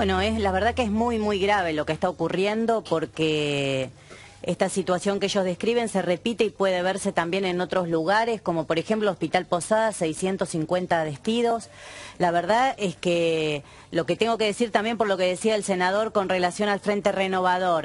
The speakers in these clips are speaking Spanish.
Bueno, la verdad que es muy, muy grave lo que está ocurriendo porque esta situación que ellos describen se repite y puede verse también en otros lugares, como por ejemplo Hospital Posadas, 650 despidos. La verdad es que lo que tengo que decir también por lo que decía el senador con relación al Frente Renovador,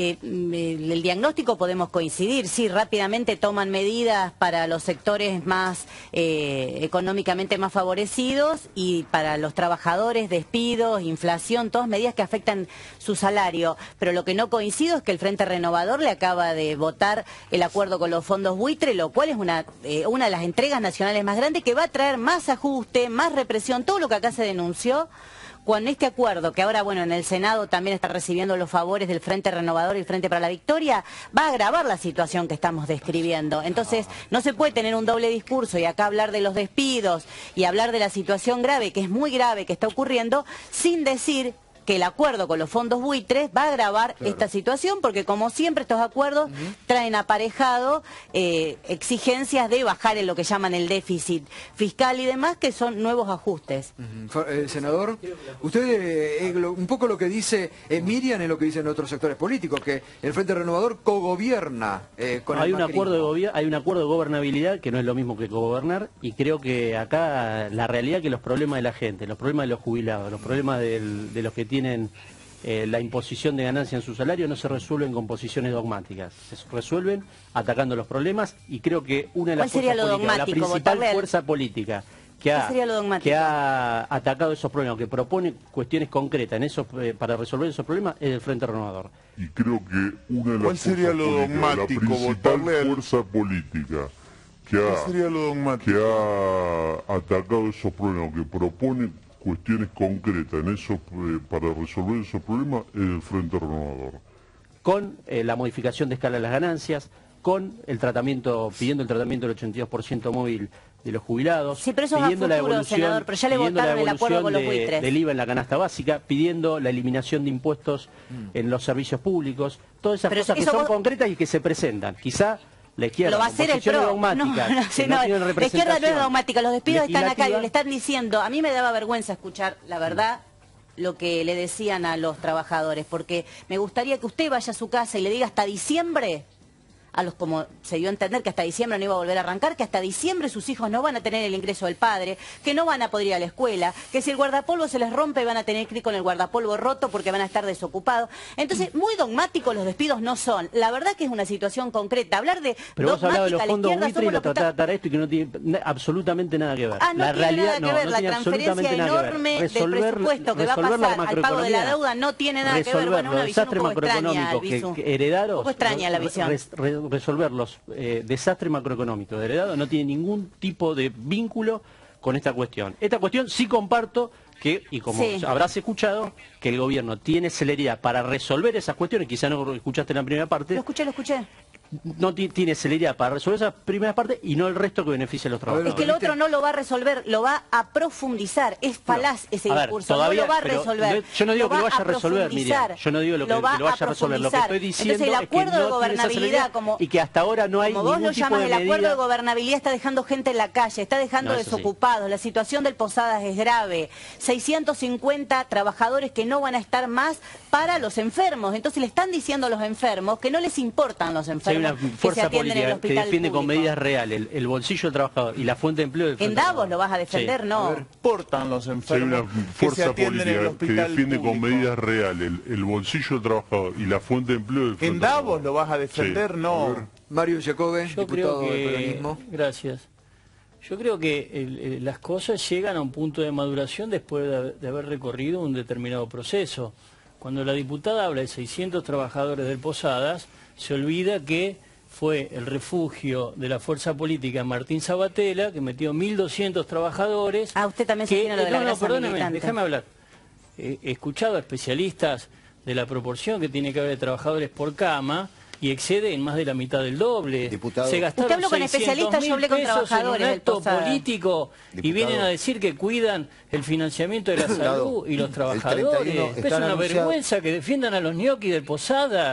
el diagnóstico podemos coincidir, sí, rápidamente toman medidas para los sectores más económicamente más favorecidos y para los trabajadores, despidos, inflación, todas medidas que afectan su salario, pero lo que no coincido es que el Frente Renovador le acaba de votar el acuerdo con los fondos buitre, lo cual es una de las entregas nacionales más grandes que va a traer más ajuste, más represión, todo lo que acá se denunció. Con este acuerdo, que ahora, bueno, en el Senado también está recibiendo los favores del Frente Renovador y el Frente para la Victoria, va a agravar la situación que estamos describiendo. Entonces, no se puede tener un doble discurso y acá hablar de los despidos y hablar de la situación grave, que es muy grave, que está ocurriendo, sin decir que el acuerdo con los fondos buitres va a agravar esta situación, porque como siempre estos acuerdos traen aparejado exigencias de bajar en lo que llaman el déficit fiscal y demás, que son nuevos ajustes. Senador, usted un poco lo que dice Miriam es lo que dicen otros sectores políticos, que el Frente Renovador cogobierna con el macrismo. Hay un acuerdo de gobernabilidad que no es lo mismo que cogobernar, y creo que acá la realidad es que los problemas de la gente, los problemas de los jubilados, los problemas de los que tienen la imposición de ganancia en su salario no se resuelven con posiciones dogmáticas, se resuelven atacando los problemas, y creo que una de las fuerzas políticas, la principal fuerza política que ha atacado esos problemas, que propone cuestiones concretas en esos, para resolver esos problemas, es el Frente Renovador. Y creo que una de las la principal fuerza política que ha atacado esos problemas, que propone cuestiones concretas en eso, para resolver esos problemas, es el Frente Renovador. Con la modificación de escala de las ganancias, con el tratamiento, pidiendo el tratamiento del 82% móvil de los jubilados, sí, pero eso pidiendo va a futuro, senador, pero ya le votaron el acuerdo con los buitres. Del IVA en la canasta básica, pidiendo la eliminación de impuestos en los servicios públicos, todas esas cosas que son concretas y que se presentan. Quizá la izquierda, lo va a hacer el PRO. La izquierda no es dogmática, los despidos están acá y le están diciendo. A mí me daba vergüenza escuchar, la verdad, lo que le decían a los trabajadores, porque me gustaría que usted vaya a su casa y le diga hasta diciembre, como se dio a entender que hasta diciembre no iba a volver a arrancar, que hasta diciembre sus hijos no van a tener el ingreso del padre, que no van a poder ir a la escuela, que si el guardapolvo se les rompe van a tener que ir con el guardapolvo roto porque van a estar desocupados. Entonces, muy dogmáticos los despidos no son. La verdad que es una situación concreta. Hablar de pero vos hablabas de los fondos buitre y lo tratás de tratar esto y que no tiene absolutamente nada que ver. No tiene nada que ver, la transferencia enorme del presupuesto que va a pasar al pago de la deuda no tiene nada que ver. Bueno, una visión un poco extraña, Albizu. Un poco extraña la visión. Resolver los desastres macroeconómicos de heredado no tiene ningún tipo de vínculo con esta cuestión. Esta cuestión sí comparto que, y como habrás escuchado, que el gobierno tiene celeridad para resolver esas cuestiones, quizá no escuchaste la primera parte. Lo escuché. No tiene celeridad para resolver esa primera parte y no el resto que beneficia a los trabajadores. Es que el otro no lo va a resolver, lo va a profundizar. Es falaz ese discurso, todavía, no lo va a resolver. Yo no digo que lo vaya a resolver, Miriam. Yo no digo que lo vaya a resolver. Lo que estoy diciendo Entonces, el acuerdo es que de gobernabilidad, y que hasta ahora no hay ningún tipo de medida. Como vos lo llamas, el acuerdo de gobernabilidad está dejando gente en la calle, está dejando desocupados. La situación del Posadas es grave. 650 trabajadores que no van a estar más para los enfermos. Entonces le están diciendo a los enfermos que no les importan los enfermos. Que defiende con medidas reales el bolsillo del trabajador y la fuente de empleo del En Davos lo vas a defender, ¿no? Importan los enfermos. Hay una fuerza política que defiende con medidas reales el bolsillo del trabajador y la fuente de empleo del En Davos lo vas a defender, no. Mario Jacobe, diputado del peronismo. Gracias. Yo creo que las cosas llegan a un punto de maduración después de haber recorrido un determinado proceso. Cuando la diputada habla de 600 trabajadores del Posadas, se olvida que fue el refugio de la fuerza política Martín Sabatella, que metió 1.200 trabajadores. Usted también se tiene lo de la grasa militante. Déjame hablar. He escuchado a especialistas de la proporción que tiene que haber de trabajadores por cama y excede en más de la mitad del doble. Diputado. Se gastaron Usted habló con especialistas, yo hablé con trabajadores en un acto político y vienen a decir que cuidan el financiamiento de la salud y los trabajadores. Es una vergüenza que defiendan a los ñoquis del Posada.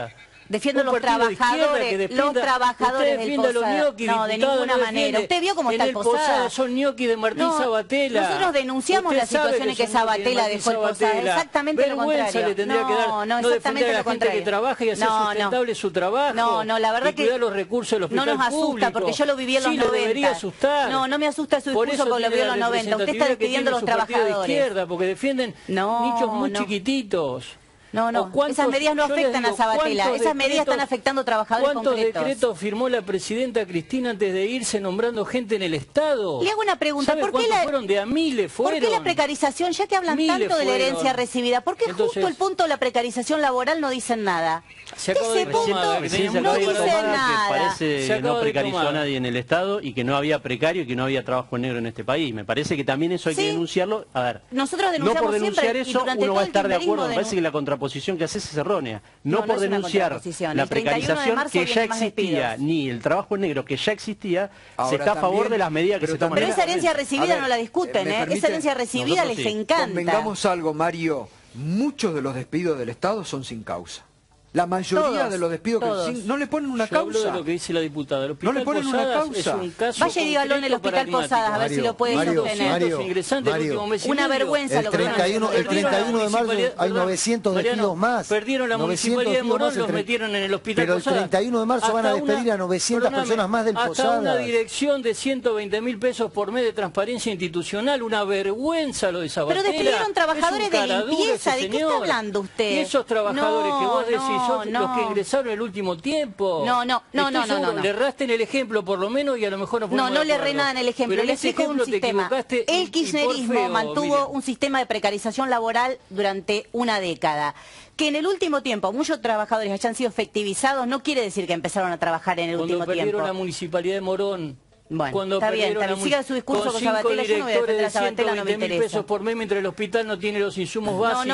Defiendo Un los partido de izquierda que trabajadores, defienda- los trabajadores usted del defiende a los Posada. ñoquis, No, de diputado, ninguna no manera. defiende. ¿Usted vio cómo está el En el Posada Posada? son ñoquis de Martín No, Sabatella. nosotros denunciamos Usted la sabe situación en que son ñoquis de Sabatella Martín dejó el Posada. Sabatella. Exactamente lo Vergüenza contrario. le tendría que dar No, defender exactamente a la lo gente contrario. que trabaja y hacer sustentable su trabajo. No, la verdad y cuidar los recursos del hospital no nos asusta público. porque yo lo viví en los sí, 90. le debería asustar. No me asusta su Por discurso eso porque lo tiene viví en la los 90. Usted está representatividad que despidiendo a los tiene su partido de trabajadores. izquierda porque defienden nichos muy chiquititos. No, esas medidas no afectan a Sabatella, esas medidas están afectando a trabajadores concretos. ¿Cuántos decretos firmó la presidenta Cristina antes de irse nombrando gente en el Estado? Le hago una pregunta, ¿Sabe ¿por qué cuántos fueron? De a miles fueron. ¿Por qué la precarización, ya que hablan Miles tanto de la fueron. herencia recibida, por qué Entonces, justo el punto de la precarización laboral no dicen nada? Se acaba Ese de tomar, punto que Recién se no acaba de dice tomar nada. que parece Se que acaba no de precarizó a tomar. nadie en el Estado y que no había precario y que no había trabajo negro en este país. Me parece que también eso hay que Sí. denunciarlo. A ver, Nosotros no denunciamos por denunciar siempre, y eso durante uno va todo a el estar de kirchnerismo acuerdo. Me parece que la contraposición que haces es errónea. No por es una denunciar contraposición. la El 31 de precarización marzo que vienen ya más existía, despidos. ni el trabajo negro que ya existía, Ahora se está a favor también, de las medidas que pero se toman. Pero también- esa herencia A recibida ver, no la discuten, ¿me ¿eh? permite? Esa herencia recibida Nosotros les sí. encanta. Convengamos algo, Mario, muchos de los despidos del Estado son sin causa. La mayoría Todos, de los despidos todos. no le ponen una Yo hablo causa. de lo que dice la diputada. El hospital No le ponen una Posadas causa. es un caso Vaya y dígalo en el concreto Hospital paradigmático. Posadas, a ver si lo puede Mario, sostener. Mario, Ingresantes el último mes y Una medio. vergüenza El lo que van a 31, hacer. el 31 de marzo hay 900 despidos más. Perdieron la 900 municipalidad de despidos Morón, más los metieron en el hospital Pero el Posadas. 31 de marzo van a despedir a 900 personas más del Hasta Posadas. una dirección de 120.000 pesos por mes de transparencia institucional, una vergüenza lo de Sabatella. Pero despidieron trabajadores Es un de caradura limpieza, ese ¿de qué señor. está hablando usted? Y esos trabajadores que vos decís son no. los que ingresaron el último tiempo. No. Estoy seguro, le erraste en el ejemplo por lo menos y a lo mejor no No le erré nada en el ejemplo, Pero en le ese explico un ejemplo te sistema. equivocaste y El por kirchnerismo feo, mantuvo Miriam. un sistema de precarización laboral durante una década. Que en el último tiempo muchos trabajadores hayan sido efectivizados no quiere decir que empezaron a trabajar en el Cuando último perdieron tiempo. la municipalidad de Morón. Bueno, Cuando está bien, perdieron la siga su discurso con Sabatella, yo no voy a defender a Sabatella, no me 120.000 interesa. pesos por mes mientras el hospital no tiene los insumos básicos.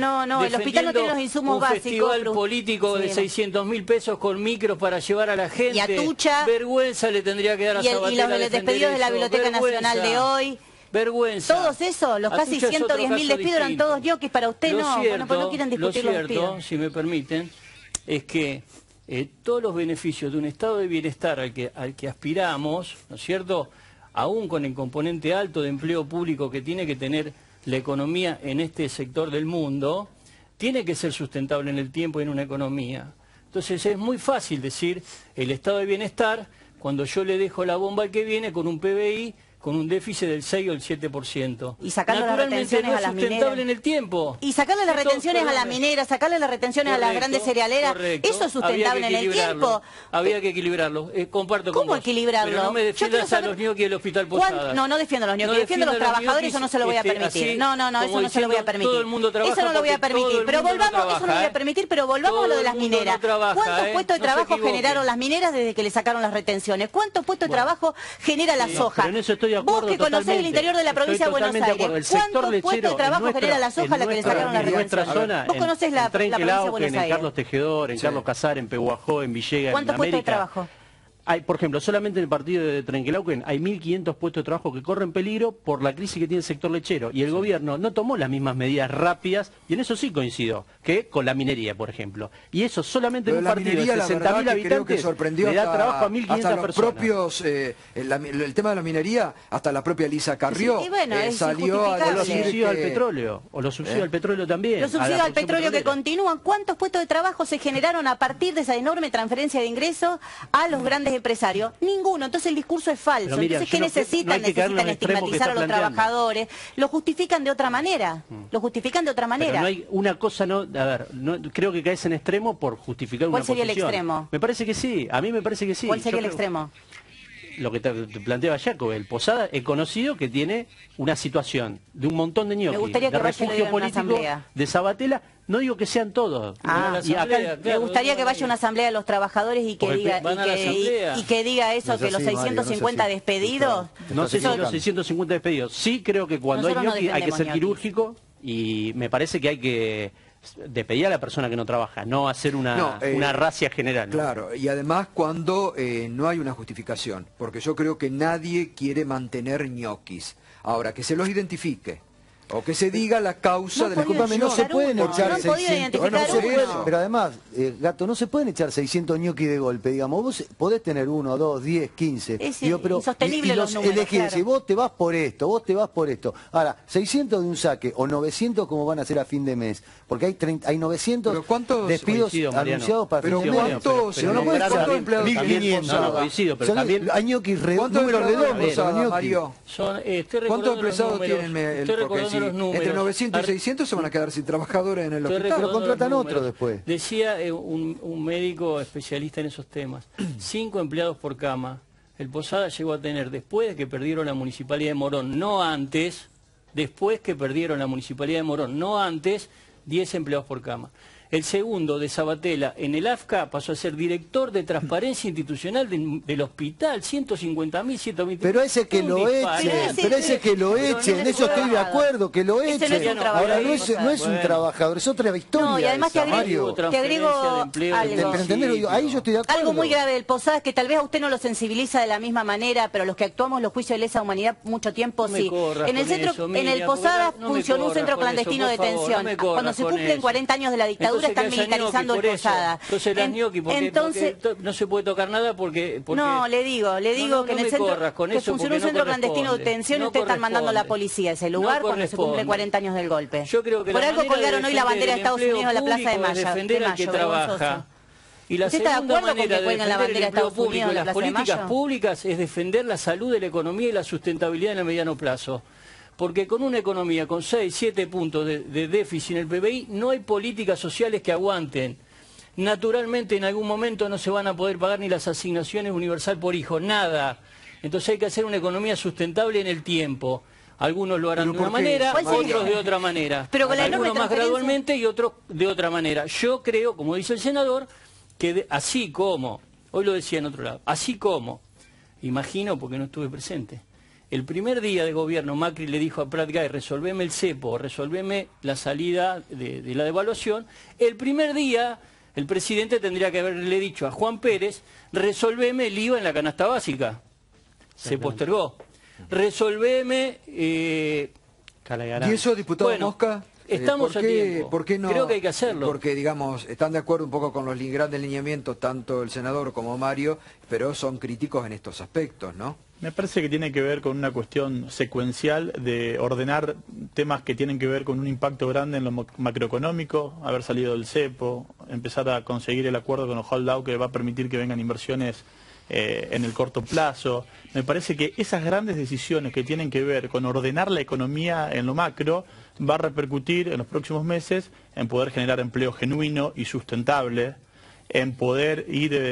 el hospital no tiene los insumos básicos. Un festival político de Sí. 600.000 pesos con micros para llevar a la gente. Y a Tucha. Vergüenza le tendría que dar a Y Sabatella los defender despedidos de la eso. Biblioteca Nacional de hoy. Vergüenza. Todos esos, los A casi Tucha es otro 110.000 caso despidos eran distinto. todos ñoquis, para usted no, bueno, pues no quieren discutir los Lo cierto, despidos. si me permiten, es que todos los beneficios de un estado de bienestar al que aspiramos, ¿no es cierto?, aún con el componente alto de empleo público que tiene que tener la economía en este sector del mundo, tiene que ser sustentable en el tiempo y en una economía. Entonces es muy fácil decir el estado de bienestar cuando yo le dejo la bomba al que viene con un PBI con un déficit del 6 o el 7%. Y sacarle las Naturalmente retenciones no a es las sustentable mineras. en el tiempo. Y sacarle las Esto, retenciones a la perdóname. minera, sacarle las retenciones a las grandes cerealeras, Correcto. eso es sustentable en el tiempo. Había que equilibrarlo. Comparto con ¿Cómo vos. equilibrarlo? Pero no me Yo defiendas quiero a saber los ñoquis del Hospital Posadas. No defiendo a los ñoquis, defiendo a los trabajadores, eso no se lo voy a permitir. No, eso no se lo voy a permitir. Todo el mundo trabaja eso no lo voy a porque todo permitir. el Pero mundo no volvamos, eso no lo voy a permitir, pero volvamos Todo a lo de el las mundo no mineras. trabaja, ¿Cuántos puestos de no se trabajo equivoquen. generaron las mineras desde que le sacaron las retenciones? ¿Cuántos puestos de trabajo genera la soja? pero en eso estoy de acuerdo Vos que conocés el totalmente. interior de la provincia de Estoy Buenos totalmente de acuerdo. Aires, El sector ¿cuántos puestos de lechero trabajo en genera la soja a la que le sacaron las en nuestra retenciones? zona, Vos conocés la en Tren provincia de Quelauquen, Buenos en Aires. Carlos Tejedor, en Carlos Casares, en Pehuajó, en Villegas, en ¿Cuántos puestos de América. trabajo? Hay, por ejemplo, solamente en el partido de Trenquelauquen hay 1.500 puestos de trabajo que corren peligro por la crisis que tiene el sector lechero. Y el gobierno no tomó las mismas medidas rápidas, y en eso sí coincido, que con la minería, por ejemplo. Y eso solamente en un partido de 60.000 habitantes le da trabajo a 1.500 hasta los personas. propios, el tema de la minería, hasta la propia Lisa Carrió Sí, y bueno, es salió a O los decir subsidios al que- petróleo, o los subsidios al petróleo también. Los a la subsidios al producción petróleo que petrolera. continúan. ¿Cuántos puestos de trabajo se generaron a partir de esa enorme transferencia de ingresos a los grandes empresarios? Ninguno. Entonces el discurso es falso. Pero, Miriam, Entonces, ¿qué yo no- necesitan? no hay que caer en Necesitan el extremo que estigmatizar a está los planteando. trabajadores. Lo justifican de otra manera. Lo justifican de otra Pero manera. no hay una cosa, no, a ver, creo que caes en extremo por justificar una ¿Cuál sería el posición. extremo? Me parece que sí, a mí me parece que sí. ¿Cuál sería Yo el creo- extremo? Lo que te planteaba Jacob, el Posada es conocido que tiene una situación de un montón de ñoquis, gustaría de que vaya y lo refugio diga en una político, asamblea. de Sabatella, no digo que sean todos. Ah, Y acá asamblea, Me claro, gustaría que vaya a una asamblea de los trabajadores y que Porque diga van a la asamblea. y que diga eso, No es que los así, Mario, no es 650 así. despedidos. no sé si Son- los 650 despedidos. Sí creo que cuando Nosotros hay no ñoquis hay que defendemos ser ñoquis. quirúrgico y me parece que hay que despedir a la persona que no trabaja, no hacer una racia general. ¿no? Claro, y además cuando no hay una justificación, porque yo creo que nadie quiere mantener ñoquis. Ahora, que se los identifique, O que se diga la causa de la discúlpame, no se pueden echar 600... Pero además, Gato, no se pueden echar 600 ñoquis de golpe, digamos. Vos podés tener 1, 2, 10, 15. Es insostenible los números, elegís, claro. Vos te vas por esto, vos te vas por esto. Ahora, 600 de un saque o 900 como van a ser a fin de mes. Porque hay 900 despidos anunciados para fin de mes. Pero no puede ser 1500. Coincido, pero también... Hay ñoquis números redondos. Mario, ¿cuántos empleados tienen el entre 900 y 600 se van a quedar sin trabajadores en el hospital? Pero contratan otro después. Decía un médico especialista en esos temas, 5 empleados por cama. El Posada llegó a tener, después de que perdieron la Municipalidad de Morón, no antes, 10 empleados por cama. El segundo, de Sabatella, en el AFCA pasó a ser director de transparencia institucional del hospital, 150.000, 120.000. Pero ese que lo echen, en eso estoy de acuerdo, que lo echen. Ahora no es un trabajador, es otra historia. No, y además te agrego algo. Ahí yo estoy de acuerdo. Algo muy grave del Posada es que tal vez a usted no lo sensibiliza de la misma manera, pero los que actuamos los juicios de lesa humanidad mucho tiempo sí. En el Posada funcionó un centro clandestino de detención. Cuando se cumplen 40 años de la dictadura, están militarizando el Posada. Entonces las ñoqui, porque no se puede tocar nada porque no, le digo que en el centro que funcionó un centro clandestino de detención y ustedes están mandando a la policía a ese lugar cuando se cumplen 40 años del golpe. Yo creo que por algo colgaron hoy la bandera de Estados Unidos en la Plaza de Mayo. Defender al que trabaja. Y la segunda manera de defender el empleo público y las políticas públicas es defender la salud de la economía y la sustentabilidad en el mediano plazo. Porque con una economía con 6, 7 puntos de déficit en el PBI no hay políticas sociales que aguanten. Naturalmente en algún momento no se van a poder pagar ni las asignaciones universal por hijo, nada. Entonces hay que hacer una economía sustentable en el tiempo. Algunos lo harán de una manera, otros de otra manera. Algunos más gradualmente y otros de otra manera. Yo creo, como dice el senador, que así como, hoy lo decía en otro lado, así como, imagino porque no estuve presente, el primer día de gobierno Macri le dijo a Prat Gay, resolveme el cepo, resolveme la salida de la devaluación, el primer día el presidente tendría que haberle dicho a Juan Pérez, resolveme el IVA en la canasta básica. Se postergó. Resolveme... ¿Y eso, diputado Mosca? Estamos a tiempo. ¿Por qué no? Creo que hay que hacerlo. Porque, digamos, están de acuerdo un poco con los grandes lineamientos, tanto el senador como Mario, pero son críticos en estos aspectos, ¿no? Me parece que tiene que ver con una cuestión secuencial de ordenar temas que tienen que ver con un impacto grande en lo macroeconómico, haber salido del cepo, empezar a conseguir el acuerdo con los holdout que va a permitir que vengan inversiones en el corto plazo. Me parece que esas grandes decisiones que tienen que ver con ordenar la economía en lo macro va a repercutir en los próximos meses en poder generar empleo genuino y sustentable, en poder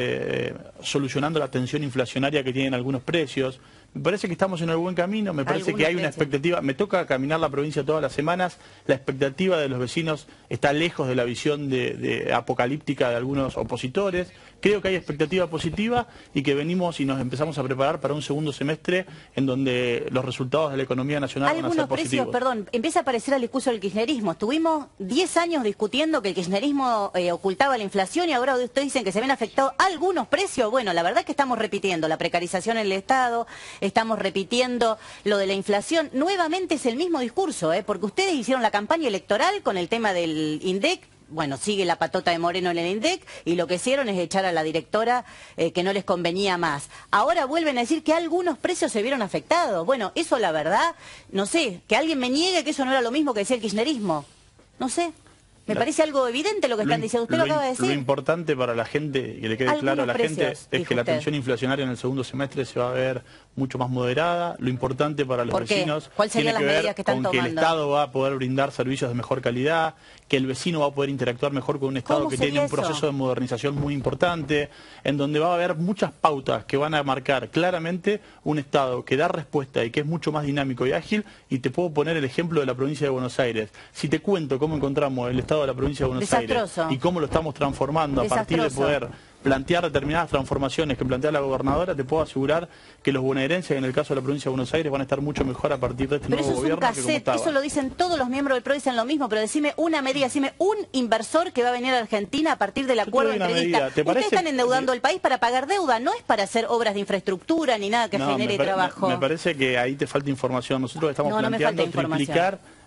ir solucionando la tensión inflacionaria que tienen algunos precios. Me parece que estamos en el buen camino, me parece que hay una expectativa, me toca caminar la provincia todas las semanas, la expectativa de los vecinos está lejos de la visión de apocalíptica de algunos opositores, creo que hay expectativa positiva y que venimos y nos empezamos a preparar para un segundo semestre en donde los resultados de la economía nacional van a ser positivos. Perdón, empieza a aparecer el discurso del kirchnerismo. Estuvimos 10 años discutiendo que el kirchnerismo ocultaba la inflación y ahora ustedes dicen que se ven afectados algunos precios. Bueno, la verdad es que estamos repitiendo la precarización en el Estado, estamos repitiendo lo de la inflación. Nuevamente es el mismo discurso, porque ustedes hicieron la campaña electoral con el tema del INDEC. Bueno, sigue la patota de Moreno en el INDEC y lo que hicieron es echar a la directora que no les convenía más. Ahora vuelven a decir que algunos precios se vieron afectados. Bueno, eso la verdad, no sé, que alguien me niegue que eso no era lo mismo que decía el kirchnerismo. No sé. Me parece algo evidente lo que están diciendo. Usted lo acaba de decir. Lo importante para la gente, y que le quede claro a la gente, es que la tensión inflacionaria en el segundo semestre se va a ver mucho más moderada. Lo importante para los vecinos tiene que ver con que el Estado va a poder brindar servicios de mejor calidad, que el vecino va a poder interactuar mejor con un Estado que tiene un proceso de modernización muy importante, en donde va a haber muchas pautas que van a marcar claramente un Estado que da respuesta y que es mucho más dinámico y ágil. Y te puedo poner el ejemplo de la provincia de Buenos Aires. Si te cuento cómo encontramos el Estado de la provincia de Buenos Aires y cómo lo estamos transformando a partir de poder plantear determinadas transformaciones que plantea la gobernadora, te puedo asegurar que los bonaerenses, en el caso de la provincia de Buenos Aires, van a estar mucho mejor a partir de este nuevo gobierno. Pero eso es un cassette, eso lo dicen todos los miembros del PRO, dicen lo mismo, pero decime una medida, decime un inversor que va a venir a Argentina a partir del acuerdo entreguista. Ustedes están endeudando el país para pagar deuda, no es para hacer obras de infraestructura ni nada que genere trabajo. Me parece que ahí te falta información. Nosotros estamos planteando triplicar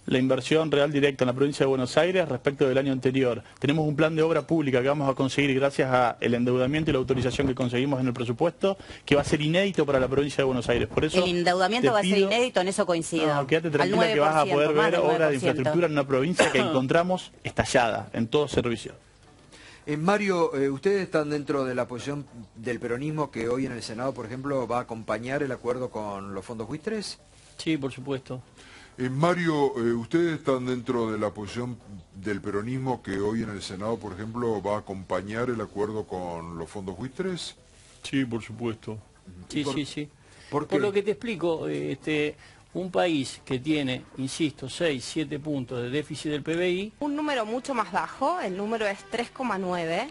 la inversión real directa en la provincia de Buenos Aires respecto del año anterior. Tenemos un plan de obra pública que vamos a conseguir gracias al endeudamiento y la autorización que conseguimos en el presupuesto, que va a ser inédito para la provincia de Buenos Aires. Por eso el endeudamiento va a ser inédito, en eso coincido. No, quédate tranquila que vas a poder ver obras de infraestructura en una provincia que encontramos estallada en todo servicio. Mario, ustedes están dentro de la posición del peronismo que hoy en el Senado, por ejemplo, va a acompañar el acuerdo con los fondos buitres. Sí, por supuesto. Mario, ustedes están dentro de la posición del peronismo que hoy en el Senado, por ejemplo, va a acompañar el acuerdo con los fondos buitres. Sí, por supuesto. Sí, sí. ¿Por lo que te explico, un país que tiene, insisto, 6, 7 puntos de déficit del PBI... Un número mucho más bajo, el número es 3,9.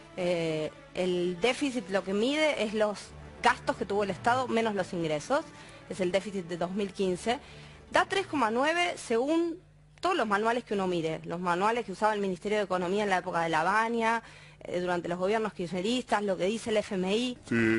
El déficit lo que mide es los gastos que tuvo el Estado menos los ingresos, es el déficit de 2015. Da 3,9 según todos los manuales que uno mire, los manuales que usaba el Ministerio de Economía en la época de La Baña, durante los gobiernos kirchneristas, lo que dice el FMI.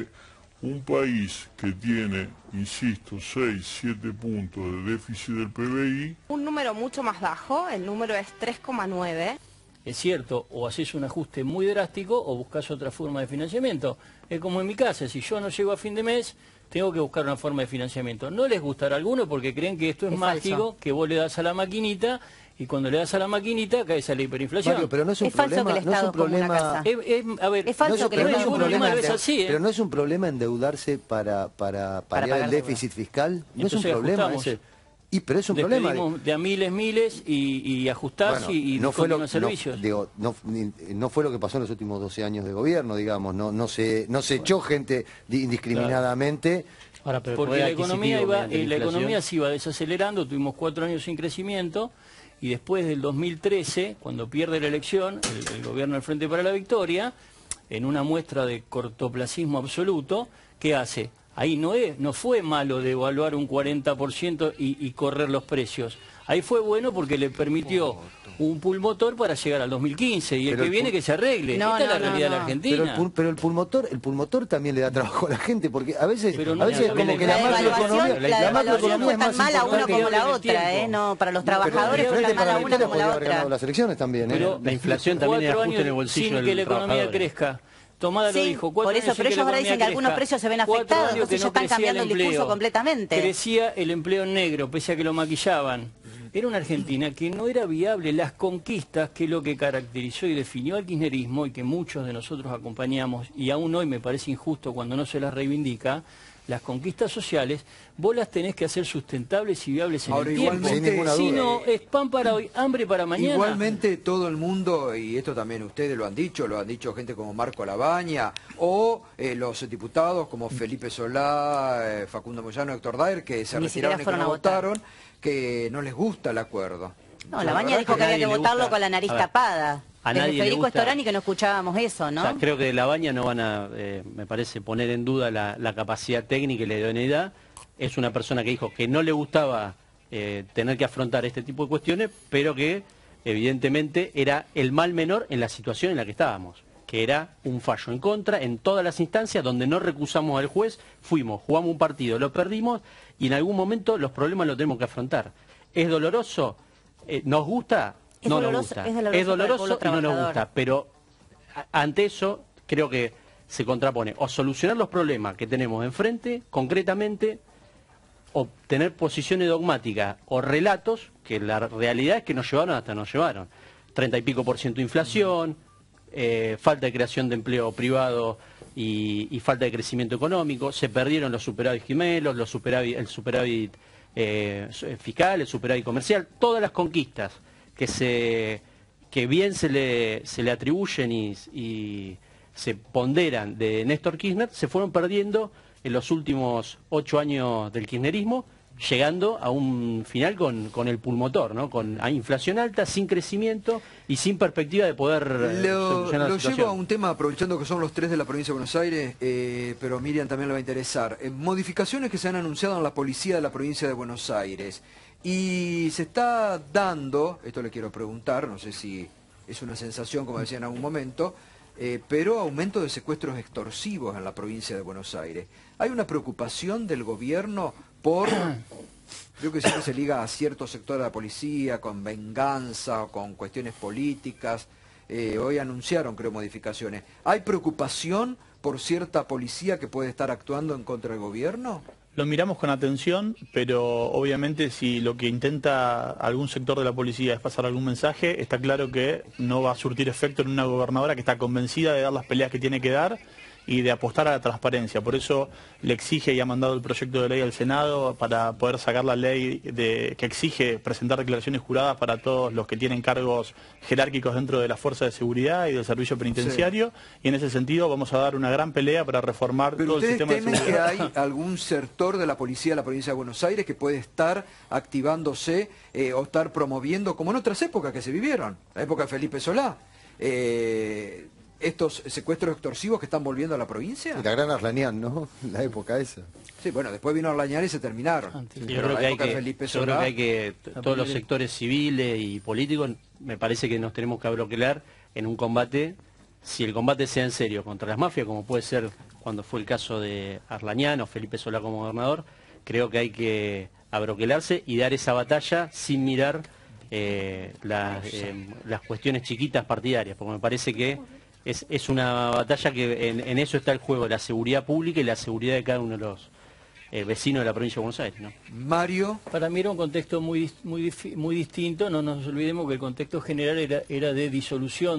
Un país que tiene, insisto, 6, 7 puntos de déficit del PBI... Un número mucho más bajo, el número es 3,9. Es cierto, o haces un ajuste muy drástico o buscas otra forma de financiamiento. Es como en mi casa, si yo no llego a fin de mes, tengo que buscar una forma de financiamiento. No les gustará a algunos porque creen que esto es mágico, falso. Que vos le das a la maquinita y cuando le das a la maquinita caes a la hiperinflación. Mario, pero no es un problema, no es un problema. Es falso que el Estado como una casa. Pero no es un problema endeudarse para paliar el déficit fiscal. No es un problema ese. Pero es un problema. De a miles y ajustás y no fue los servicios. No fue lo que pasó en los últimos 12 años de gobierno, digamos. No se echó gente indiscriminadamente. Ahora, porque la economía se iba desacelerando, tuvimos 4 años sin crecimiento y después del 2013, cuando pierde la elección, el gobierno del Frente para la Victoria, en una muestra de cortoplacismo absoluto, ¿qué hace? Ahí no fue malo devaluar un 40% y correr los precios. Ahí fue bueno porque le permitió un pulmotor para llegar al 2015 y el que viene que se arregle. Esta es la realidad de la Argentina. Pero el pulmotor también le da trabajo a la gente porque a veces como que la macroeconomía es más mala una como la otra, no, para los trabajadores es tan mala una como la otra. Las elecciones también, pero la inflación también es ajuste en el bolsillo sin que la economía crezca. Tomada lo dijo. Por eso, pero ellos ahora dicen que algunos precios se ven afectados, entonces ya están cambiando el discurso completamente. Crecía el empleo negro, pese a que lo maquillaban. Era una Argentina que no era viable. Las conquistas, que es lo que caracterizó y definió al kirchnerismo y que muchos de nosotros acompañamos, y aún hoy me parece injusto cuando no se las reivindica, las conquistas sociales, vos las tenés que hacer sustentables y viables en el tiempo. Si no, es pan para hoy, hambre para mañana. Igualmente todo el mundo, y esto también ustedes lo han dicho gente como Marco Labaña, o los diputados como Felipe Solá, Facundo Moyano, Héctor Daer, que se retiraron y que no votaron, que no les gusta el acuerdo. No, Labaña dijo que había que votarlo con la nariz tapada. Desde Federico Storani que no escuchábamos eso, ¿no? O sea, creo que de Labaña no van a, me parece, poner en duda la capacidad técnica y la idoneidad. Es una persona que dijo que no le gustaba tener que afrontar este tipo de cuestiones, pero que evidentemente era el mal menor en la situación en la que estábamos, que era un fallo en contra en todas las instancias donde no recusamos al juez, jugamos un partido, lo perdimos y en algún momento los problemas los tenemos que afrontar. ¿Es doloroso? ¿Nos gusta? No nos gusta. Es doloroso y no nos gusta, pero ante eso creo que se contrapone o solucionar los problemas que tenemos enfrente, concretamente, o tener posiciones dogmáticas o relatos que la realidad es que nos llevaron hasta nos llevaron. 30 y pico % de inflación, falta de creación de empleo privado y falta de crecimiento económico, se perdieron los superávit gemelos, el superávit fiscal, el superávit comercial, todas las conquistas que bien se le atribuyen y se ponderan de Néstor Kirchner, se fueron perdiendo en los últimos 8 años del kirchnerismo, llegando a un final con el pulmotor, ¿no? Con inflación alta, sin crecimiento y sin perspectiva de poder solucionar la situación. Lo llevo a un tema, aprovechando que son los 3 de la provincia de Buenos Aires, pero Miriam también le va a interesar. Modificaciones que se han anunciado en la policía de la provincia de Buenos Aires. Y se está dando, esto le quiero preguntar, no sé si es una sensación, como decía en algún momento, pero aumento de secuestros extorsivos en la provincia de Buenos Aires. ¿Hay una preocupación del gobierno por Creo que siempre se liga a cierto sector de la policía, con venganza, con cuestiones políticas. Hoy anunciaron, creo, modificaciones. ¿Hay preocupación por cierta policía que puede estar actuando en contra del gobierno? Lo miramos con atención, pero obviamente si lo que intenta algún sector de la policía es pasar algún mensaje, está claro que no va a surtir efecto en una gobernadora que está convencida de dar las peleas que tiene que dar y de apostar a la transparencia. Por eso le exige y ha mandado el proyecto de ley al Senado para poder sacar la ley que exige presentar declaraciones juradas para todos los que tienen cargos jerárquicos dentro de la Fuerza de Seguridad y del Servicio Penitenciario. Sí. Y en ese sentido vamos a dar una gran pelea para reformar todo el sistema de seguridad. ¿Pero ustedes temen que hay algún sector de la policía de la provincia de Buenos Aires que puede estar activándose o estar promoviendo, como en otras épocas que se vivieron, la época de Felipe Solá, estos secuestros extorsivos que están volviendo a la provincia? Y la gran Arlañán, ¿no? La época esa. Sí, bueno, después vino Arlañán y se terminaron. Yo creo que hay que todos los sectores civiles y políticos, me parece que nos tenemos que abroquelar en un combate, si el combate sea en serio contra las mafias, como puede ser cuando fue el caso de Arlañán o Felipe Solá como gobernador, creo que hay que abroquelarse y dar esa batalla sin mirar las cuestiones chiquitas partidarias, porque me parece que es una batalla que en eso está el juego, la seguridad pública y la seguridad de cada uno de los vecinos de la provincia de Buenos Aires, ¿no? Mario. Para mí era un contexto muy distinto, no nos olvidemos que el contexto general era de disolución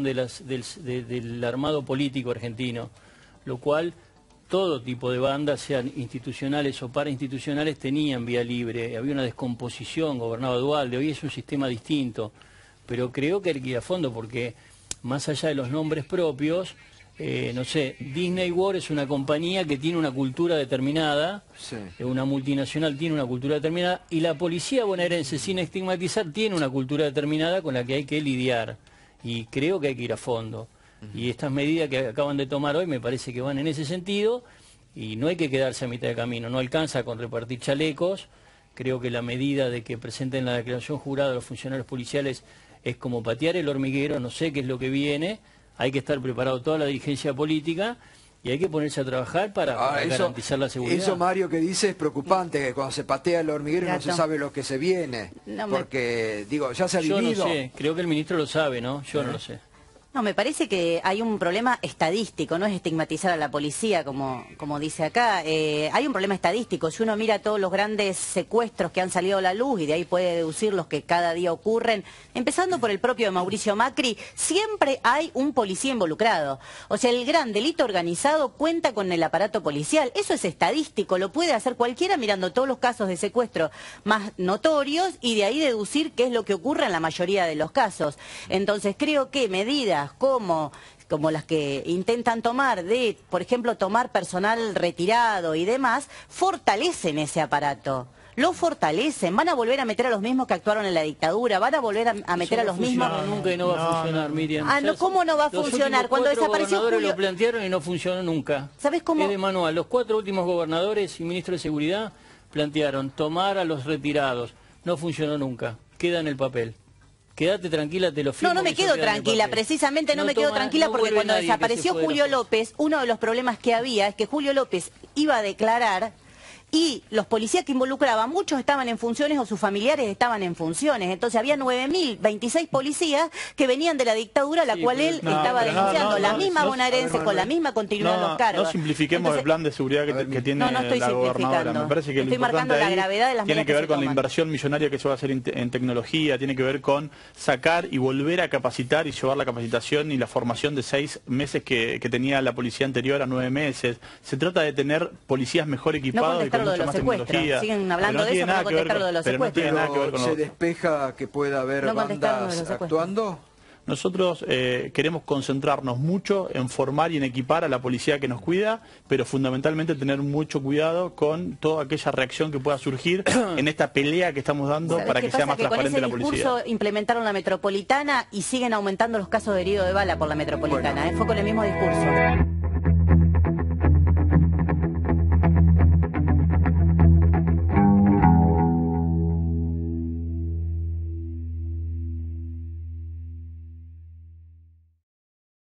del armado político argentino, lo cual todo tipo de bandas, sean institucionales o parainstitucionales, tenían vía libre, había una descomposición, gobernaba Duhalde, hoy es un sistema distinto, pero creo que hay que ir a fondo porque más allá de los nombres propios, no sé, Disney World es una compañía que tiene una cultura determinada, sí. Una multinacional tiene una cultura determinada, y la policía bonaerense, sin estigmatizar, tiene una cultura determinada con la que hay que lidiar, y creo que hay que ir a fondo. Y estas medidas que acaban de tomar hoy me parece que van en ese sentido, y no hay que quedarse a mitad de camino, no alcanza con repartir chalecos. Creo que la medida de que presenten la declaración jurada de los funcionarios policiales es como patear el hormiguero, no sé qué es lo que viene, hay que estar preparado toda la dirigencia política y hay que ponerse a trabajar para garantizar la seguridad. Eso, Mario, que dice es preocupante, que cuando se patea el hormiguero no se sabe lo que se viene, porque, digo, ya se ha vivido. Yo no sé, creo que el ministro lo sabe, ¿no? Yo no lo sé. No, me parece que hay un problema estadístico, no es estigmatizar a la policía, como dice acá. Hay un problema estadístico. Si uno mira todos los grandes secuestros que han salido a la luz, y de ahí puede deducir los que cada día ocurren, empezando por el propio de Mauricio Macri, siempre hay un policía involucrado. O sea, el gran delito organizado cuenta con el aparato policial. Eso es estadístico, lo puede hacer cualquiera mirando todos los casos de secuestro más notorios y de ahí deducir qué es lo que ocurre en la mayoría de los casos. Entonces creo que medidas como las que intentan tomar de, por ejemplo, tomar personal retirado y demás, fortalecen ese aparato. Lo fortalecen, van a volver a meter a los mismos que actuaron en la dictadura, van a volver a meter a los mismos... Nunca y no va a funcionar, Miriam. ¿Cómo no va a funcionar? Cuando desapareció Julio... lo plantearon y no funcionó nunca. ¿Sabes cómo? Es de manual. Los 4 últimos gobernadores y ministros de Seguridad plantearon tomar a los retirados. No funcionó nunca. Queda en el papel. Quédate tranquila, te lo firmo. No me quedo tranquila, precisamente no me quedo tranquila porque cuando desapareció Julio López, uno de los problemas que había es que Julio López iba a declarar y los policías que involucraban, muchos estaban en funciones o sus familiares estaban en funciones. Entonces había 9.026 policías que venían de la dictadura a la cual él estaba denunciando. La misma bonaerense con la misma continuidad de los cargos. No simplifiquemos el plan de seguridad que tiene la gobernadora. Me parece que estoy marcando la gravedad de las tiene que ver con la toman. Inversión millonaria que se va a hacer en tecnología, tiene que ver con sacar y volver a capacitar y llevar la capacitación y la formación de 6 meses que tenía la policía anterior a 9 meses. Se trata de tener policías mejor equipados y con mucha más tecnología. Siguen hablando de eso, pero no contestar lo de los secuestros. Pero ¿se despeja que pueda haber bandas actuando? Nosotros queremos concentrarnos mucho en formar y en equipar a la policía que nos cuida, pero fundamentalmente tener mucho cuidado con toda aquella reacción que pueda surgir en esta pelea que estamos dando para que sea más transparente la policía. Con ese discurso implementaron la metropolitana y siguen aumentando los casos de herido de bala por la metropolitana. Fue con el mismo discurso.